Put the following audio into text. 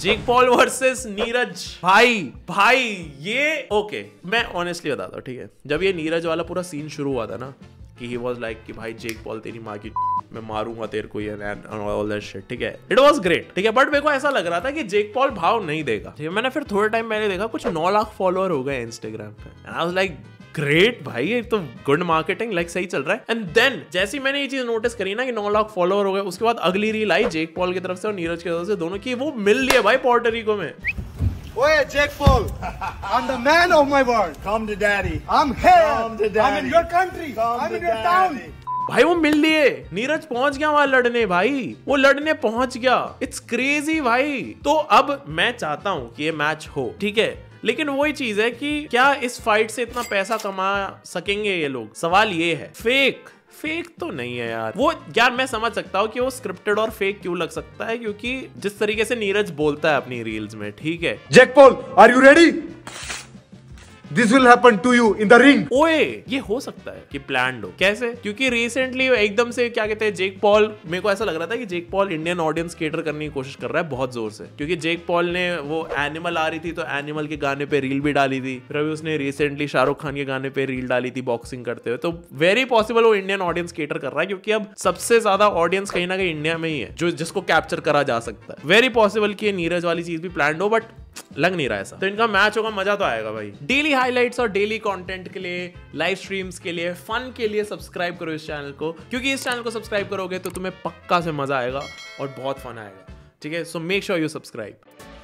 Jake Paul versus Neeraj. भाई ये okay, मैं ऑनेस्टली बताता हूँ, ठीक है, जब ये नीरज वाला पूरा सीन शुरू हुआ था ना कि ही वाज लाइक कि भाई जेक पॉल तेरी माँ की मैं मारूंगा तेरे को एंड ऑल दैट शिट, ठीक है, इट वाज ग्रेट, ठीक है, बट मेरे को ऐसा लग रहा था कि जेक पॉल भाव नहीं देगा, ठीक है। मैंने फिर थोड़े टाइम पहले देखा कुछ 9 लाख फॉलोअर हो गए इंस्टाग्राम पे and I was like great भाई, ये तो गुड मार्केटिंग, लाइक सही चल रहा है। एंड देन जैसे मैंने ये चीज नोटिस करी ना कि 9 लाख फॉलोअर हो गए, उसके बाद अगली रील आई जेक पॉल की तरफ से और नीरज की तरफ से, दोनों की, वो मिल लिए भाई पोर्टोरिको में। Oye, Jake Paul, I'm the man of my word. Come to daddy. I'm here. Come to daddy. I'm in your country. I'm in your town. भाई वो मिल लिए, नीरज पहुंच गया वहां लड़ने, भाई वो लड़ने पहुंच गया, इट्स क्रेजी भाई। तो अब मैं चाहता हूं कि ये मैच हो, ठीक है, लेकिन वही चीज है कि क्या इस फाइट से इतना पैसा कमा सकेंगे ये लोग, सवाल ये है। फेक तो नहीं है यार वो, यार मैं समझ सकता हूँ कि वो स्क्रिप्टेड और फेक क्यों लग सकता है, क्योंकि जिस तरीके से नीरज बोलता है अपनी रील्स में, ठीक है। Jake Paul, are you ready? This will happen to you in the ring. ओए ये हो सकता है कि प्लान्ड हो, कैसे, क्योंकि रिसेंटली एकदम से क्या कहते हैं जेक पॉल, मेरे को ऐसा लग रहा था कि Jake Paul Indian audience cater करने की कोशिश कर रहा है बहुत जोर से, क्योंकि जेक पॉल ने वो एनिमल आ रही थी तो एनिमल के गाने पे रील भी डाली थी, फिर अभी उसने रिसेंटली शाहरुख खान के गाने पे रील डाली थी बॉक्सिंग करते हुए, तो वेरी पॉसिबल वो इंडियन ऑडियंस केटर कर रहा है, क्योंकि अब सबसे ज्यादा ऑडियंस कहीं ना कहीं इंडिया में ही है जो जिसको कैप्चर करा जा सकता है। वेरी पॉसिबल कि नीरज वाली चीज भी प्लान्ड हो, बट लग नहीं रहा ऐसा। तो इनका मैच होगा, मजा तो आएगा भाई। डेली हाइलाइट्स और डेली कंटेंट के लिए, लाइव स्ट्रीम्स के लिए, फन के लिए सब्सक्राइब करो इस चैनल को, क्योंकि इस चैनल को सब्सक्राइब करोगे तो तुम्हें पक्का से मजा आएगा और बहुत फन आएगा, ठीक है। So make sure you subscribe.